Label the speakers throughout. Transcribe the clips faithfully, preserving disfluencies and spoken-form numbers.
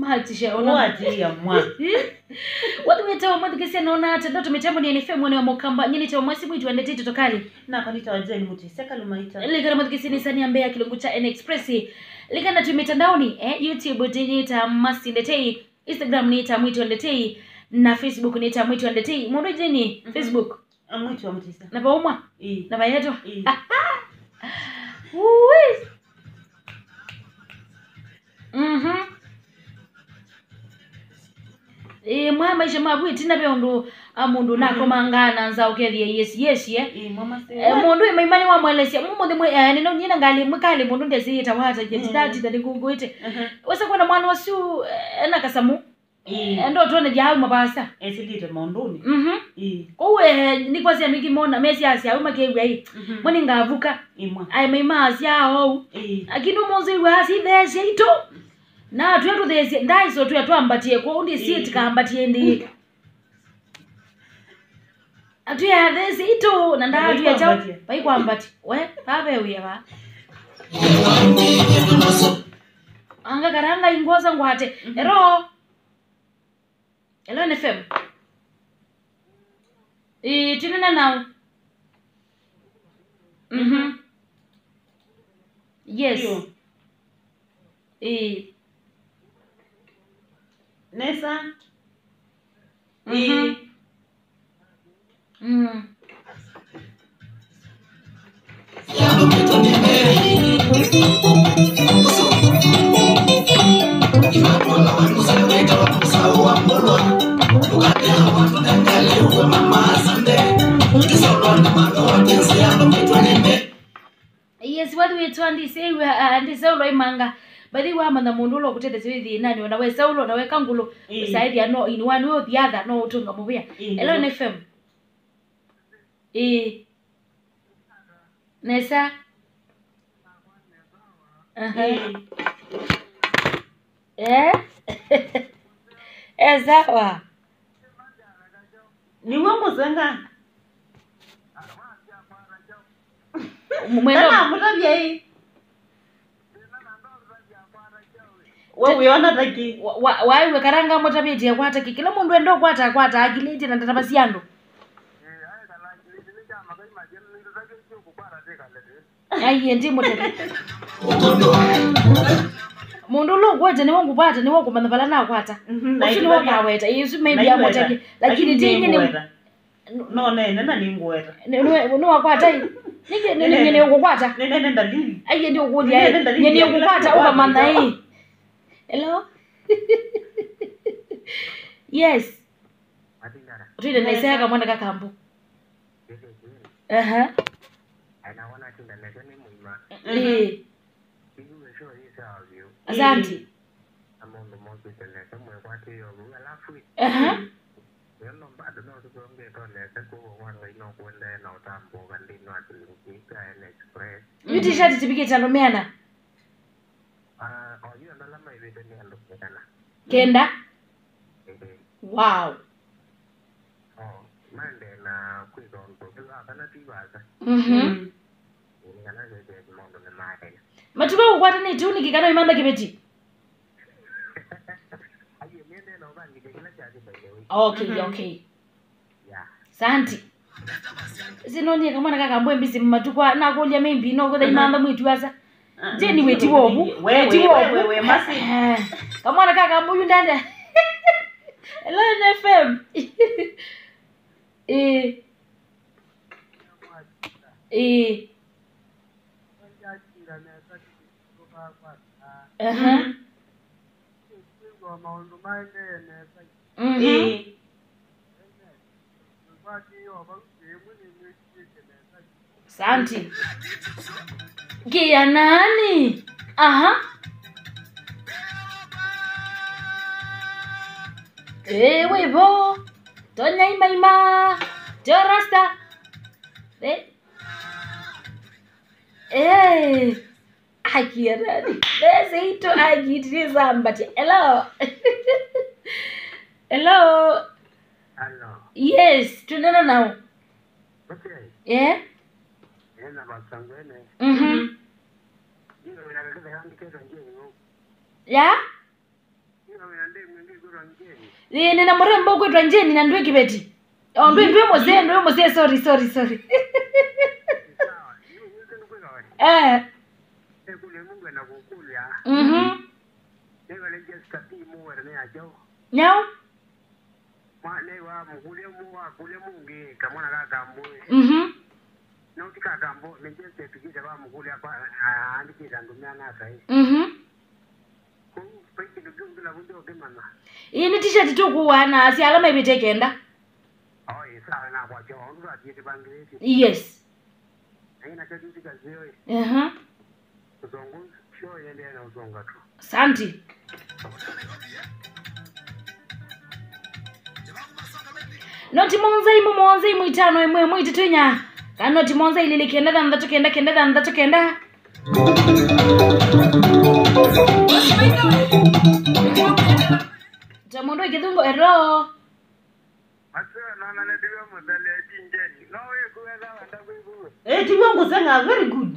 Speaker 1: Mhatisha ona.
Speaker 2: Wati ya mwa.
Speaker 1: Watu wetawa mwa kesi naona hata ndo tumetambo ni N F M mwana wa Mokamba nyini tawa mwasi mwitu andete tutokali.
Speaker 2: Na kanita wajeni muti seka lumaita.
Speaker 1: Lika na mwa kesi ni sani ambea kilungu cha N Express. Lika na tumitandaoni eh YouTube dinita masi ndetei, Instagram nita mwitu andetei, na Facebook nita mwitu andetei. Mwono jeni Facebook.
Speaker 2: Mwitu wa mutisa.
Speaker 1: Na pa umwa?
Speaker 2: Ii.
Speaker 1: Na pa yeto?
Speaker 2: Ii.
Speaker 1: Uwi. Mhm. Eh mwa maisha mabwi tina be ondo amundu nako mangana nza okethie yes yes ye.
Speaker 2: Eh mama se.
Speaker 1: Eh mundu imaimani wa mwelesia mumu ndi mwe eh nino nyina ngali mukali mundu ndezi tawata jet dati ndali kuguite. Wasa kuna mwana wasu ena kasamu. Eh ndo tone jawu mabasa.
Speaker 2: Esilite monduni.
Speaker 1: Mhm.
Speaker 2: Eh.
Speaker 1: Kowe ni kwasi amiki mona mesi asi auma kewe ai. Mwani ngavuka.
Speaker 2: Imwa.
Speaker 1: Ai maima asi ao.
Speaker 2: Eh.
Speaker 1: Akinu mozi wa asi these ito. Na tuya tuthese ndaiso tuya twambatie ko undi si tikambatie ndi. Atuya these ito na nda tuya chao. Bai kwambati. We babe uya ba. Anga karanga ingoza ngwate. Ero. Hello N F M. Eh tinena now. Mhm. Yes. Eh.
Speaker 2: Nesa.
Speaker 1: Mhm. Mhm. Yes, what we twandi say we andi saulo imanga. Bali wa manda mundu lo kutete withi nani wana we saulo na we kangulo saidi no in one way or the other no utunga mubia. Hello N F M. Eh. Nesa. Aha. Eh? Eh sawa.
Speaker 2: Ni wangu zenga.
Speaker 1: Mwendo
Speaker 2: mutabia hii. Wewe unaona taki.
Speaker 1: Wai we karanga motabia ya kwata kila mundu endo kwata kwata akiliti na tatabasiando. Ai ndi motabia. Mundu lo kwete ni wangu pata ni wangu mandabala na kwata. Usini wangu aweta. Yesu maybe amotabia lakini tinyi ni
Speaker 2: no ne nena ni ngweta.
Speaker 1: No wakwata hii. Nige nene nene ukukwata.
Speaker 2: Nene nenda dili.
Speaker 1: Aye ndio ukudia. Nene ukukwata uka manda hii. Hello? Yes. Tuide naisaya kama ndaka kambu. Aha.
Speaker 3: Anaona tinda negani muima.
Speaker 1: Eh. Asante.
Speaker 3: Amondo moto tele kama kwati yo alafu.
Speaker 1: Aha.
Speaker 3: Yano bado no tukonge tole sako wanga ino kwenda na utambo kandino atilinka N Express.
Speaker 1: You t-shirt tibike tanomeana.
Speaker 3: Ah, oh you ndala mai vede ni ando kana.
Speaker 1: Kenda? Wow.
Speaker 3: Oh, mande na kuizo ndo kwa kana tibaza.
Speaker 1: Mhm.
Speaker 3: Ni kana vede mondo ne mai.
Speaker 1: Matuba ukwata ni tuni kikano imanda kibeti.
Speaker 3: Aye mende na ubangi kila chaji by the way.
Speaker 1: Okay, okay.
Speaker 3: Yeah.
Speaker 1: Santi. Sinoni kama nakaka mbwe mbisi matukwa na kulya membi no kutha imanda mwitu asa. Je ni weti wobu?
Speaker 2: Weti wobu wewe masi.
Speaker 1: Kama nakaka mbuyu ndanda. Hello N F M. Eh. Eh. Aha. Mhm. Santi. Kia nani? Aha. Eh, wevo. Tonya ima ima. Jorasta. Eh. Eh. Akia nani? Bese ito agitiriza mbati. Hello. Hello.
Speaker 3: Hello.
Speaker 1: Yes, tunena now.
Speaker 3: Okay.
Speaker 1: Yeah?
Speaker 3: Ena basangwene.
Speaker 1: Mhm.
Speaker 3: Ino inakaka hangi kesa njeni ngo.
Speaker 1: Yeah?
Speaker 3: Ino
Speaker 1: Ni nina mrembo kwetwa Njeni na ndwe Kibeti. Oh ndwe ndwe mose ndwe mose sorry sorry sorry. Eh. Mhm. Nyao? Mhm. Mhm. Hii ni t-shirt tu kuwana si alama ibitekenda. Yes. Uh-huh. Santi. Noti monza imu monza imu itano imu imu ititunya. Kanoti monza ilili kenda dhan dhato kenda kenda dhan dhato kenda. Jamondo ikidungo ero.
Speaker 2: Eh, tiwa nguzenga very good.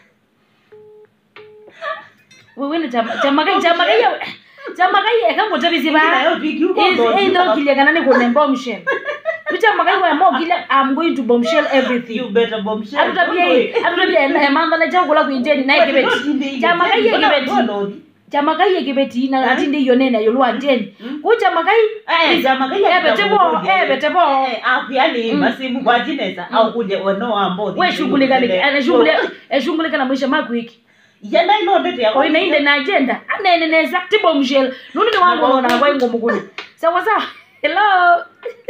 Speaker 1: Wewe ni chama chama kai chama kai chama kai ekango tabiziba. Is either kilia kana ni kone bombshell. Chama kai wa mo kilia I'm going to bombshell everything.
Speaker 2: You better bombshell.
Speaker 1: Atutabia atutabia na mamba na chakula kuinjeni na Kibeti. Chama kai Kibeti. Chama kai Kibeti na atinde iyo nena yo lwa Njeni. Ku chama kai
Speaker 2: eh chama kai
Speaker 1: ya betebo eh betebo
Speaker 2: eh afiani masimu kwa jineza au kuje ono ambodi.
Speaker 1: We shughulika ni ana shughulika eh shughulika na maisha mako hiki.
Speaker 2: Yenda ino ndete yako.
Speaker 1: Kwa inainde na agenda. Anene neza tibo mshel. Nuni ni wangu wana kwa ingo muguni. Sawa sawa. Hello.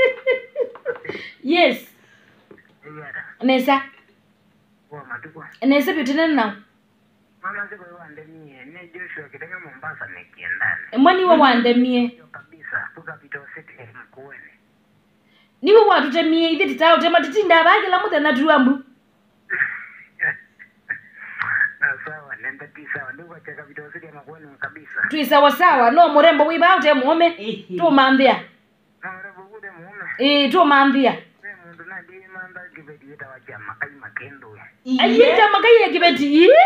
Speaker 1: Yes. Neza. Neza bitene na.
Speaker 3: Mama siko wandemie ne Joshua kitaka Mombasa nikiendane.
Speaker 1: Mwani wa wandemie.
Speaker 3: Kabisa tukapita usiti mkuene.
Speaker 1: Niwe watu temie idi titao tema titinda bagi la muda na duambu.
Speaker 3: Sawa nenda tisa ndio chaka video zile makwenu kabisa.
Speaker 1: Tu sawa sawa no murembo wiba ute muome tu maambia.
Speaker 3: Murembo bude muome.
Speaker 1: Eh tu maambia.
Speaker 3: Mundu na ndi manda Kibeti yeta wacha makai makendo.
Speaker 1: Ayeta makai ya Kibeti.
Speaker 3: Yona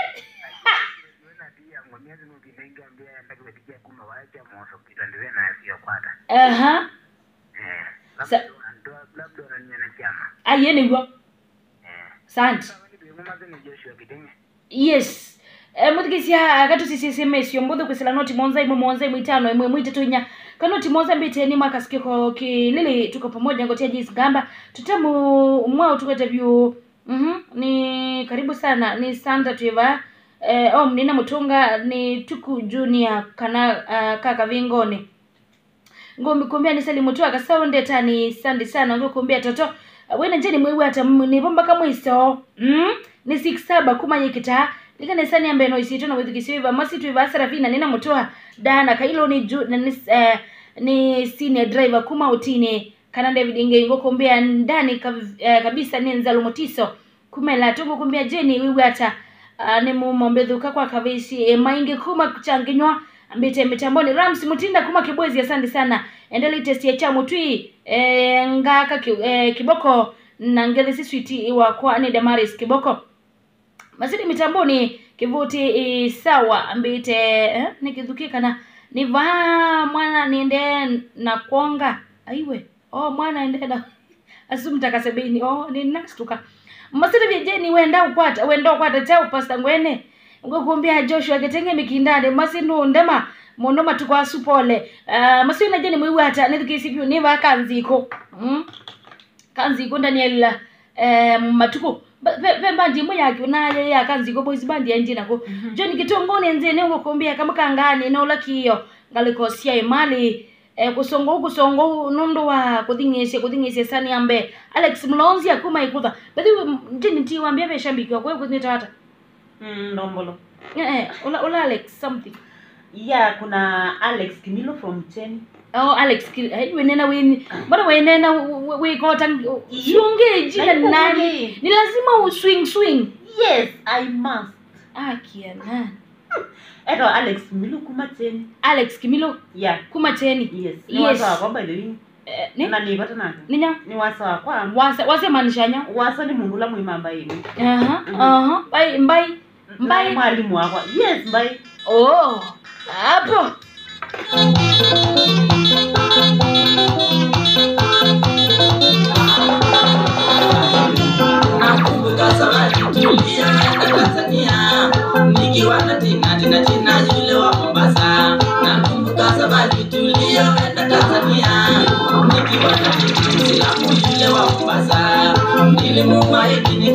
Speaker 3: dia ngomia zinu kinenga ambia ya Kibeti ya kuma wacha moso kitandwe na sio kwata.
Speaker 1: Aha.
Speaker 3: Eh. Labda ndo labda unanyana chama.
Speaker 1: Ayene go.
Speaker 3: Eh.
Speaker 1: Santi.
Speaker 3: Mama zenu Joshua kitenge.
Speaker 1: Yes. Eh mutikisia akatu sisi S M S yombodo kwesela noti monza imo monza imo itano imo imo itatunya kanoti monza mbite ni makasikiko kilili tuko pamoja ngotia jinsi gamba tutamu mwao tukata view mhm ni karibu sana ni Sandra Tuiva eh om nina mutunga ni tuku junior kana uh, kaka vingoni ngombe kumbia ni sali mutua kasonde tani sandi sana ngo kumbia toto uh, wena jeni mwewe hata ni bomba kama iso mm ni six saba kumanye kita likane sani ambe no isito na withikisiva masi Tuiva Sarafina nina mutua dana kailo ni ju na ni, uh, ni senior driver kuma utine kana David Inge ngo kumbia ndani kab, uh, kabisa ni Nzalo Motiso kumela tungu kumbia jeni wewe hata uh, ni mumombedhuka kwa kabisi e, maingi kuma kuchanginywa ambite mitamboni Rams Mutinda kuma Kibwezi asante sana endele test ya chamu tui e, ngaka ki, e, kiboko na ngezi sweet wa kwa ni Damaris kiboko masidi mitamboni kivuti e, sawa ambite eh, nikidhukika na niva mwana niende na kuonga aiwe oh mwana ende na asumta kasebeni oh ni nastuka masidi vijeni wenda ukwata wenda ukwata chao pasta ngwene ngokumbia Joshua getenge mikindande masinu ndema monoma tukwa supole uh, masina jeni mwiwe hata nithikisipyo niva kanziko mm? Kanziko ndani ya eh, matuko pe bandi mo yake na ya kanziko boys bandi ya njina ko mm -hmm. Joni kitongone nzene ngokumbia kama kangani na ulakiyo ngalikosia imali eh, kusongo kusongo nundo wa kudingese kudingese sani ambe Alex Mlonzi akuma ikuta badi jeni ti wambia be shambiki kwa kwa kunita hata
Speaker 2: mm ndombolo
Speaker 1: eh ula ula Alex something
Speaker 2: yeah kuna Alex Kimilo from Cheni.
Speaker 1: Oh Alex hey we nena we bado we nena we kota shunge jina nani ni lazima uswing swing.
Speaker 2: Yes I must.
Speaker 1: Ah kiana
Speaker 2: Eto Alex Kimilo kuma Cheni.
Speaker 1: Alex Kimilo
Speaker 2: yeah
Speaker 1: kuma Cheni.
Speaker 2: Yes ni yes. Wasa kwa by the way
Speaker 1: eh ni
Speaker 2: na ni bata na
Speaker 1: ninya
Speaker 2: ni wasa kwa
Speaker 1: wasa wase manishanya
Speaker 2: wasa ni mundu la mwimamba yini.
Speaker 1: Aha aha bai mbai
Speaker 2: mbai mwalimu wako. Yes mbai.
Speaker 1: Oh hapo
Speaker 4: Nakumbuka safari tuliyoenda Tanzania, nikiwa na Tina Tina Tina yule wa Mombasa. Nakumbuka safari tuliyoenda Tanzania, nikiwa na Tina Tina yule wa Mombasa. Nilimwahidi